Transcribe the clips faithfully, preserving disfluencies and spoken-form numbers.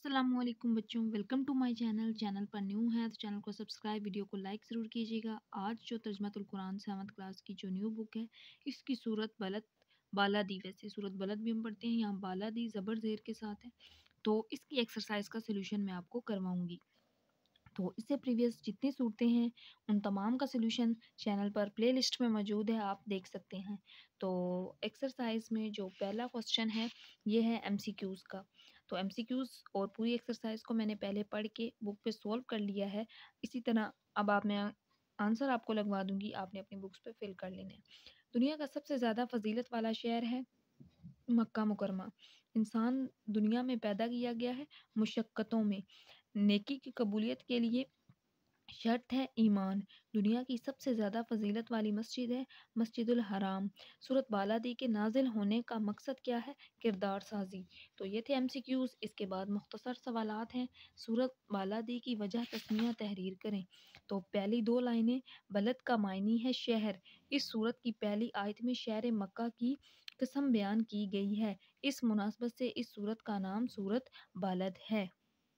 अस्सलामुअलैकुम बच्चों, welcome to my channel. Channel पर न्यू है तो चैनल को सब्सक्राइब, वीडियो को लाइक ज़रूर कीजिएगा। आज जो तर्जमातुल कुरान सेवन्थ क्लास की जो न्यू बुक है, इसकी सूरत बलद बालादी, वैसे सूरत बलद भी हम पढ़ते हैं, यहाँ बालादी ज़बर ज़ेर के साथ है। तो इसकी एक्सरसाइज का सोल्यूशन मैं आपको करवाऊँगी। तो इससे प्रीवियस जितनी सूरतें हैं उन तमाम का सॉल्यूशन चैनल पर प्लेलिस्ट में मौजूद है, आप देख सकते हैं। तो एक्सरसाइज में जो पहला क्वेश्चन है ये है एमसीक्यूज़ का। तो एमसीक्यूज़ और पूरी एक्सरसाइज को मैंने पहले पढ़ के बुक पे सॉल्व कर लिया है। इसी तरह अब आप मैं आंसर आपको लगवा दूंगी, आपने अपनी बुक्स पे फिल कर लेना है। दुनिया का सबसे ज़्यादा फजीलत वाला शहर है मक्का मुकरमा। इंसान दुनिया में पैदा किया गया है मुशक्क़तों में, नेकी की कबूलियत के लिए शर्त है ईमान। दुनिया की सबसे ज़्यादा फजीलत वाली मस्जिद है मस्जिदुल हराम। सूरत बालादी के नाजिल होने का मकसद क्या है? किरदार साजी। तो ये थे एमसीक्यूज़। इसके बाद मुख्तसर सवालात हैं। सूरत बालादी की वजह तस्मिया तहरीर करें। तो पहली दो लाइनें, बलद का मायनी है शहर। इस सूरत की पहली आयत में शहर मक्का की कसम बयान की गई है। इस मुनासबत से इस सूरत का नाम सूरत बालद है।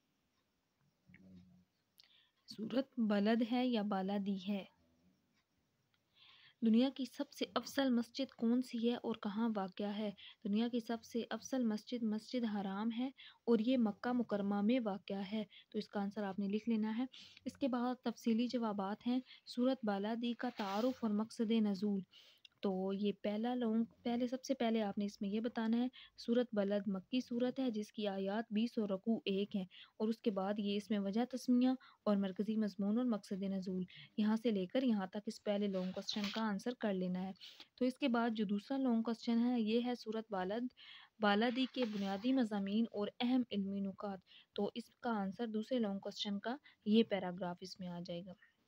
सूरत बलद है या बालादी है। दुनिया की सबसे अफसल मस्जिद कौन सी है और कहाँ वाक़या है? दुनिया की सबसे अफसल मस्जिद मस्जिद हराम है और ये मक्का मुकरमा में वाक़या है। तो इसका आंसर आपने लिख लेना है। इसके बाद तफसीली जवाबात हैं। सूरत बालादी का तारुफ और मकसद नज़ूल। तो ये पहला लोग पहले सबसे पहले आपने इसमें ये बताना है, सूरत बलद मक्की सूरत है जिसकी आयात बीस और रकू एक है। और उसके बाद ये इसमें वजह तस्मिया और मरकज़ी मज़मून और मकसद नज़ूल, यहाँ से लेकर यहाँ तक इस पहले लॉन्ग क्वेश्चन का आंसर कर लेना है। तो इसके बाद जो दूसरा लॉन्ग क्वेश्चन है ये है सूरत बालद बालादी के बुनियादी मज़ामीन और अहम इल्मी नुकात। तो इसका आंसर दूसरे लॉन्ग क्वेश्चन का ये पैराग्राफ इसमें आ जाएगा।